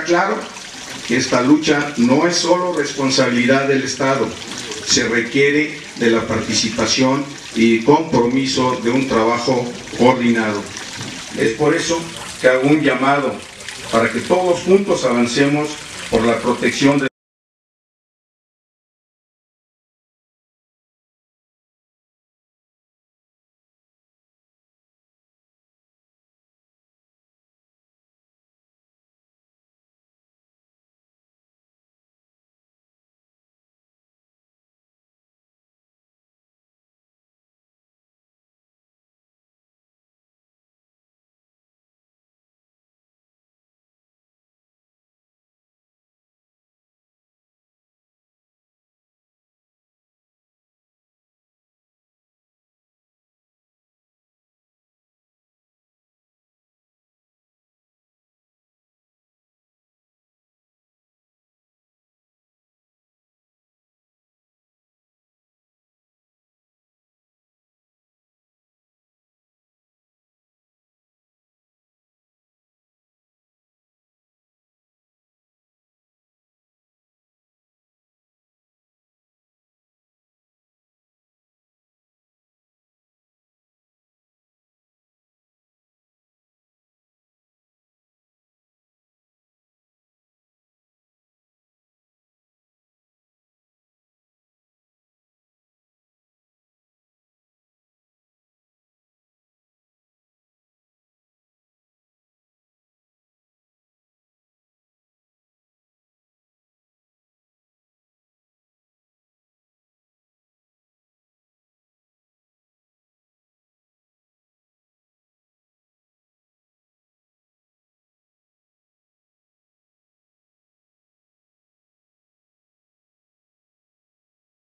claro que esta lucha no es solo responsabilidad del Estado, se requiere de la participación y compromiso de un trabajo coordinado. Es por eso que hago un llamado para que todos juntos avancemos por la protección de